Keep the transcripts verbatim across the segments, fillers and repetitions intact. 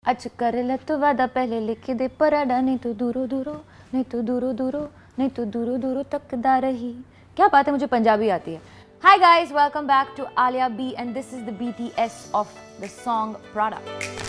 अच्छा कर ले तो वादा पहले लिख दे पराडा, नहीं तो दूरो दूरो, नहीं तो दूरो दूरो, नहीं तो दूरो दूरो तकदा रही। क्या बात है, मुझे पंजाबी आती है। Hi guys, welcome back to Alia B and this is the B T S of the song Prada.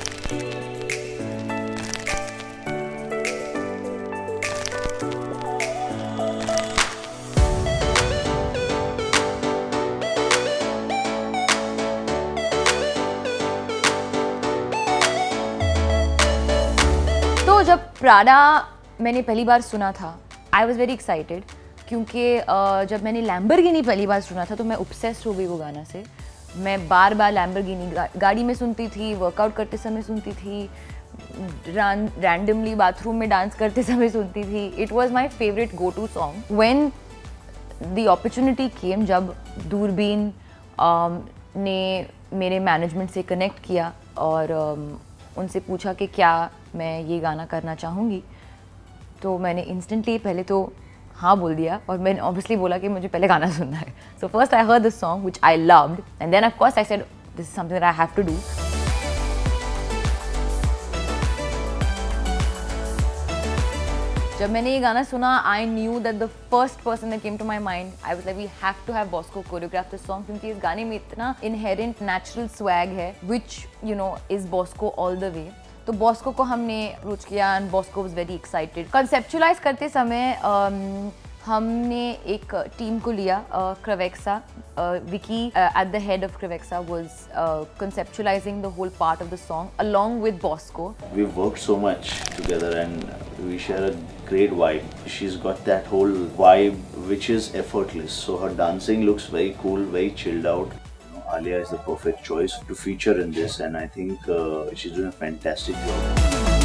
तो जब प्राडा मैंने पहली बार सुना था, आई वॉज वेरी एक्साइटेड क्योंकि uh, जब मैंने लैम्बोर्गिनी पहली बार सुना था तो मैं ऑब्सेस्ड हो गई वो गाना से। मैं बार बार लैम्बोर्गिनी गा, गाड़ी में सुनती थी, वर्कआउट करते समय सुनती थी, रैंडमली बाथरूम में डांस करते समय सुनती थी। It was my favourite go to song. When the opportunity came, जब दूरबीन um, ने मेरे मैनेजमेंट से कनेक्ट किया और um, उनसे पूछा कि क्या मैं ये गाना करना चाहूँगी, तो मैंने इंस्टेंटली पहले तो हाँ बोल दिया और मैंने ऑब्वियसली बोला कि मुझे पहले गाना सुनना है। So first I heard this song which I loved and then of course I said this is something that I have to do. जब मैंने ये गाना सुना, I knew that the first person that came to my mind, I was like we have to have Bosco choreograph this song, क्योंकि इस गाने में इतना इनहेरेंट नेचुरल स्वैग है which you know is Bosco all the way. तो Bosco को हमने approach किया and Bosco was very excited. Conceptualise करते समय um, हमने एक टीम को लिया, Krewexa, Vicky at the head of Krewexa was conceptualizing the whole part of the song along with Bosco. We've worked so much together and we share a great vibe. She's got that whole vibe which is effortless, so her dancing looks very cool, very chilled out. Alia is the perfect choice to feature in this, and I think uh, she's doing a fantastic job.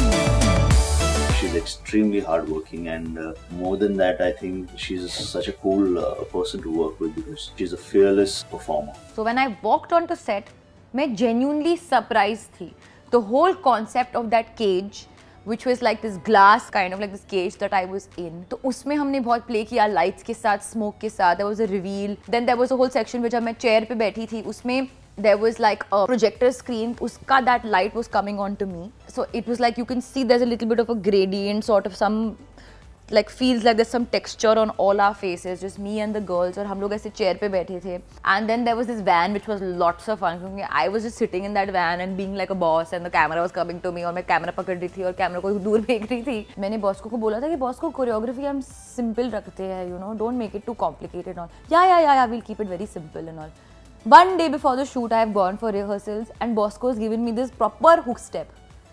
She's extremely hardworking, and uh, more than that, I think she's such a cool uh, person to work with because she's a fearless performer. So when I walked onto set, मैं genuinely surprised थी. The whole concept of that cage, which was like this glass kind of like this cage that I was in, तो उसमें हमने बहुत play किया lights के साथ, smoke के साथ. There was a reveal. Then there was a whole section where जब मैं chair पे बैठी थी, उसमें there was like a projector screen, uska that light was coming on to me, so it was like you can see there's a little bit of a gradient, sort of some like feels like there's some texture on all our faces, just me and the girls, और हम लोग ऐसे chair पे बैठे थे. And then there was this van which was lots of fun क्योंकि I was just sitting in that van and being like a boss and the camera was coming to me, और मैं camera पकड़ रही थी और camera को दूर फेंक रही थी. मैंने बॉस्को को बोला था कि बॉस्को कोरियोग्राफी हम सिंपल रखते हैं, you know, don't make it too complicated and all. Yeah yeah yeah yeah we'll keep it very simple and all. One day before the shoot, I have gone for rehearsals and Bosco has given me this proper hook step,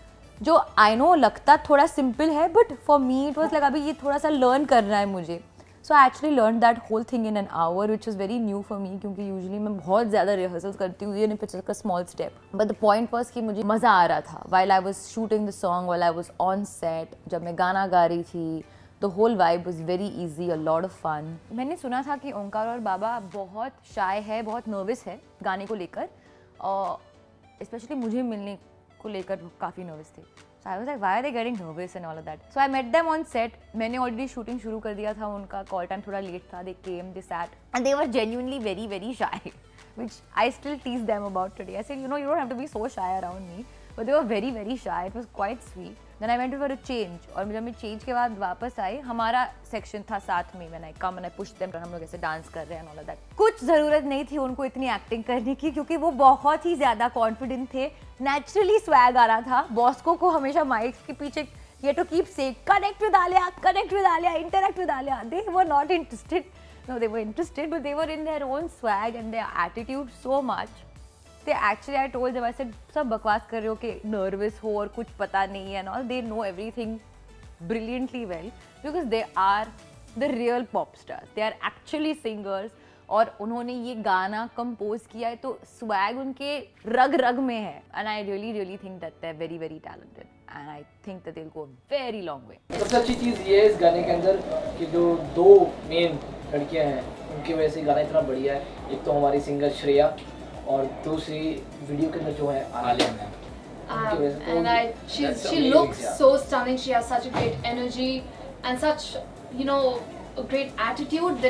जो I know लगता थोड़ा simple है, but for me it was like अभी ये थोड़ा सा learn करना है मुझे. So I actually learned that whole thing in an hour, which was very new for me क्योंकि usually मैं बहुत ज़्यादा rehearsals करती हूँ and it's like a small step. But the point was कि मुझे मज़ा आ रहा था while I was shooting the song, while I was on set, जब मैं गाना गा रही थी. The whole vibe was very easy, a lot of fun. मैंने सुना था कि ओंकार और बाबा बहुत शाय है, बहुत नर्वस है गाने को लेकर, और स्पेशली मुझे मिलने को लेकर काफ़ी नर्वस थे. So I was like, why are they getting nervous and all of that? So I met them on set. मैंने already shooting शुरू कर दिया था, उनका call time थोड़ा late था. They came, they sat, and they were genuinely very very shy, which I still tease them about today. I said, you know, you don't have to be so shy around me. But they were very very shy. It was quite sweet. Then I went for a change. और जब मैं change के बाद वापस आई, हमारा section था साथ में. When I come and I pushed them, हम लोग ऐसे dance कर रहे हैं and all of that. कुछ ज़रूरत नहीं थी उनको इतनी acting करने की क्योंकि वो बहुत ही ज़्यादा confident थे. Naturally swag आ रहा था. Bosco को हमेशा mic के पीछे you had to keep saying connect with Alia, connect with Alia, interact with Alia. They were not interested. No, they were interested, but they were in their own swag and their attitude so much. They actually, I told them, I said, सब बकवास कर रहे हो कि nervous हो और कुछ पता नहीं है and all. They know everything brilliantly well because they are the real pop stars. They are actually singers और उन्होंने ये गाना compose किया है तो swag उनके रग रग में है. And I really really think that they're very very talented and I think that they'll go a very long way. सबसे अच्छी चीज़ ये है इस गाने के अंदर कि जो दो मेन लड़कियाँ हैं उनकी वजह से गाना इतना बढ़िया है. एक तो हमारी सिंगर श्रेया और दूसरी वीडियो के अंदर जो है Alia ma'am. Um, and I, she she looks yeah. so stunning. She has such a great energy and such, you know, a great attitude that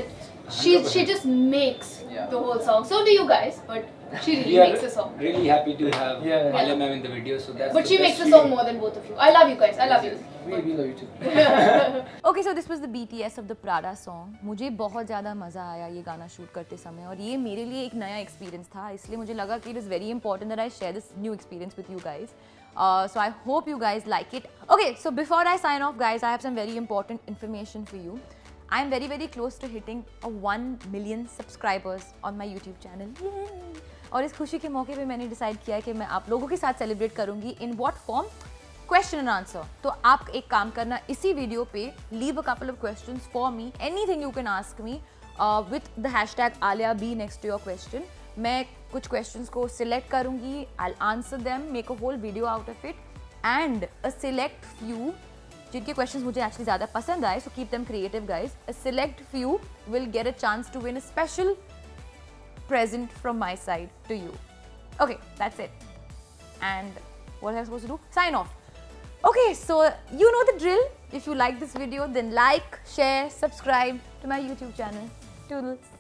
She she just makes Yeah. the whole song. So do you guys, but she really We are makes a song. really happy to have Yeah. Alia ma'am in the video. So that's But the she best makes a feeling. song more than both of you. I love you guys. I love you. We we love you too. Okay, so this was the B T S of the Prada song. मुझे बहुत ज़्यादा मज़ा आया ये गाना shoot करते समय और ये मेरे लिए एक नया एक्सपीरियंस था, इसलिए मुझे लगा कि it is very important that I share this new experience with you guys. Uh, so I hope you guys like it. Okay, so before I sign off, guys, I have some very important information for you. I am very very close to hitting a one million subscribers on my YouTube channel. Yay! और इस खुशी के मौके पे मैंने decide किया है कि मैं आप लोगों के साथ सेलिब्रेट करूंगी in what form, question and answer. तो आप एक काम करना, इसी वीडियो पे leave a couple of questions for me, anything you can ask me with the hashtag Alia B next to your question. मैं कुछ क्वेश्चंस को सिलेक्ट करूंगी, I will answer them, make a whole video out of it, and a select few जिनके questions मुझे actually ज़्यादा पसंद आए, so keep them creative guys, a select few will get a chance to win a special present from my side to you. Okay, that's it. And what am I supposed to do? Sign off. Okay, so you know the drill. If you like this video, then like, share, subscribe to my YouTube channel. Toodles.